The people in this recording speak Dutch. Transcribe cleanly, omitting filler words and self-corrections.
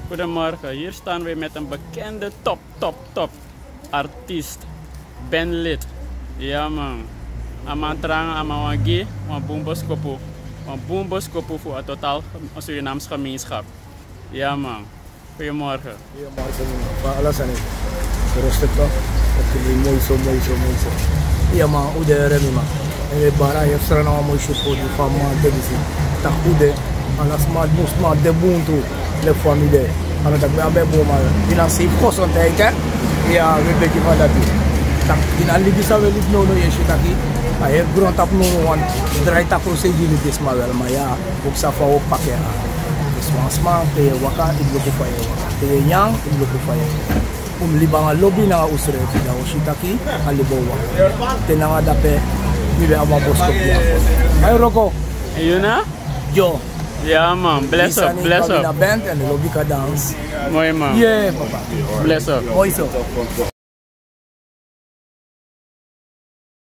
Goedemorgen, hier staan we met een bekende top artiest, bandlid. Ja man, amantrang amawagi, een boomboskopo voor Totale, een Surinaamse gemeenschap. Ja man, goedemorgen. Goedemorgen, van alles aan het. Rustig toch? Het is mooi zo. Ja man, hoe de remi man. En de bara heeft Suriname mooi voor die van man te zien. Dat goed hè, alles maar moest maar de boom toe, de familie. En dat ik ben boom maar, die dan zie kost aan tijd hè. Ja, we beetje van dat. Dat in al die zou wel niet nodig is dat hier. Maar heel grond op nodig want draait dat procedure niet is maar wel, maar ja, ook safa ook pakken. Dus smaak te waka, ik loop voor je. Te yang, ik loop voor je. Libang lobby na usre da oshitaki alibowa tenanga dape nibe ama bosko dia ay roko Yuna Djo ja man bless up band and lobby ka dance mooi man yeah papa bless up mooi zo